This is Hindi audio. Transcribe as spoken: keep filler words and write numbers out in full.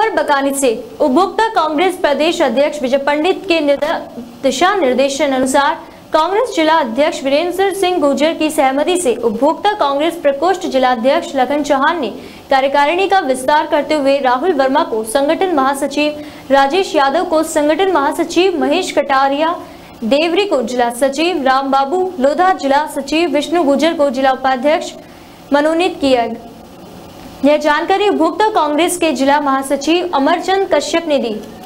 खबर बकानी से उपभोक्ता कांग्रेस प्रदेश अध्यक्ष विजय पंडित के दिशा निर्देशन अनुसार कांग्रेस जिला अध्यक्ष वीरेंद्र सिंह गुर्जर की सहमति से उपभोक्ता कांग्रेस प्रकोष्ठ जिला अध्यक्ष लखन चौहान ने कार्यकारिणी का विस्तार करते हुए राहुल वर्मा को संगठन महासचिव, राजेश यादव को संगठन महासचिव, महेश कटारिया देवरी को जिला सचिव, राम बाबू लोधा जिला सचिव, विष्णु गुर्जर को जिला उपाध्यक्ष मनोनीत किया। यह जानकारी उपभोक्ता कांग्रेस के जिला महासचिव अमरचंद कश्यप ने दी।